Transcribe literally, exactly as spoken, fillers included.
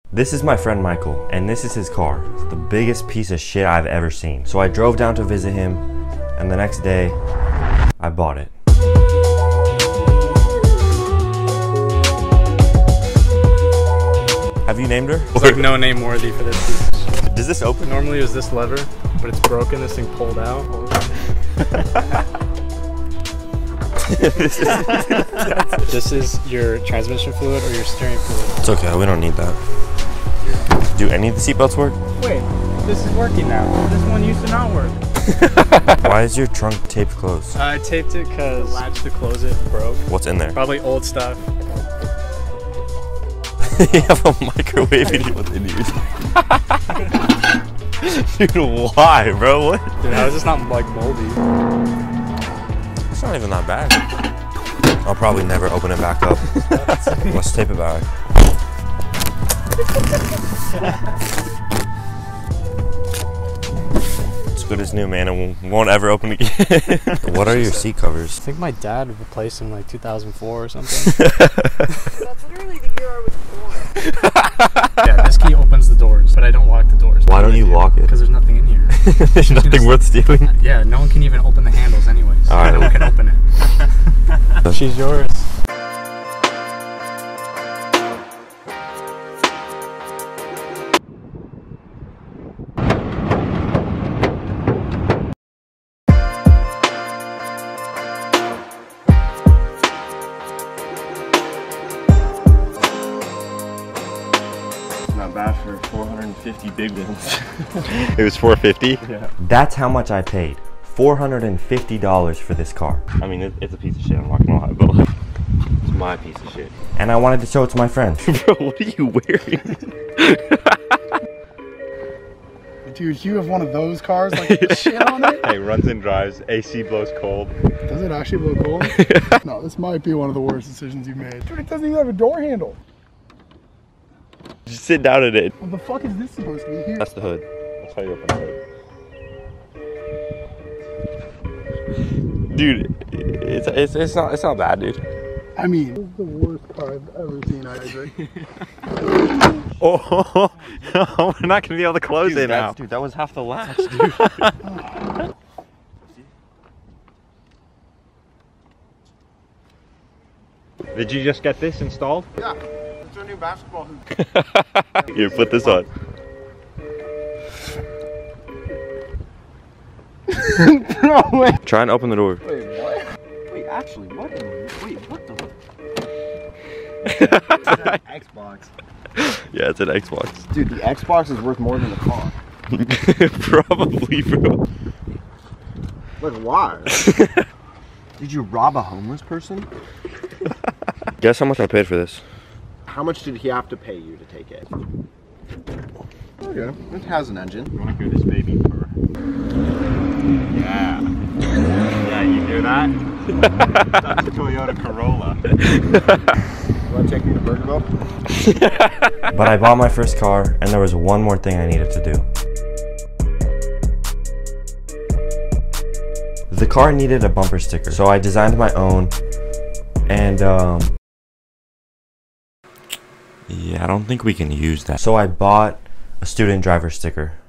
This is my friend Michael, and this is his car. It's the biggest piece of shit I've ever seen. So I drove down to visit him, and the next day, I bought it. Have you named her? It's like no name worthy for this piece. Does this open? Normally it was this lever, but it's broken. This thing pulled out. This is your transmission fluid or your steering fluid. It's okay, we don't need that. Do any of the seatbelts work? Wait, this is working now. This one used to not work. Why is your trunk taped closed? I taped it because the latch to close it broke. What's in there? Probably old stuff. You have a microwave in your Dude, why, bro? What? Dude, how is this not like moldy? It's not even that bad. I'll probably never open it back up. Let's tape it back. It's good as new, man. It won't, won't ever open again. What are your seat covers? I think my dad replaced them in like two thousand four or something. That's literally the year I was born. Yeah, this key opens the doors, but I don't lock the doors. Why don't you lock it? Because there's nothing in here. There's nothing worth stealing? Yeah, no one can even open the handles anyways. All right. No one can open it. She's yours. Not bad for four hundred fifty big ones. It was four fifty? Yeah. That's how much I paid. four hundred fifty dollars for this car. I mean, it, it's a piece of shit, I'm not gonna lie, but like, it's my piece of shit. And I wanted to show it to my friends. Bro, what are you wearing? Dude, you have one of those cars like shit on it? Hey, runs and drives, A C blows cold. Does it actually blow cold? No, this might be one of the worst decisions you've made. Dude, it doesn't even have a door handle. Just sit down in it. What the fuck is this supposed to be here? That's the hood. That's how you open the hood. Dude, it's, it's, it's, not, it's not bad, dude. I mean, this is the worst car I've ever seen, Isaac. Oh, we're not going to be able to close dude, it now. Dude, that was half the latch, dude. Did you just get this installed? Yeah, it's our new basketball hoop. Here, put this on. Bro, wait. Try and open the door. Wait, what? Wait, actually, what? In, wait, what the? Xbox. Yeah, it's an Xbox. Dude, the Xbox is worth more than the car. Probably, bro. Like, why? Did you rob a homeless person? Guess how much I paid for this? How much did he have to pay you to take it? Okay, it has an engine. You want to hear this baby purr? Yeah. Yeah, you hear that? That's a Toyota Corolla. You want to take me to Burgerville? But I bought my first car, and there was one more thing I needed to do. The car needed a bumper sticker, so I designed my own, and um, yeah, I don't think we can use that. So I bought a student driver sticker.